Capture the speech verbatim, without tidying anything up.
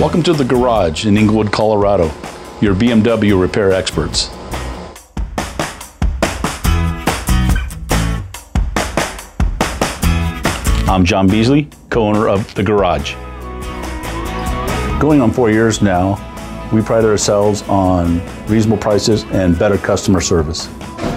Welcome to the garage in Englewood, Colorado, your B M W repair experts. I'm John Beazley, co-owner of The Garage. Going on four years now, we pride ourselves on reasonable prices and better customer service.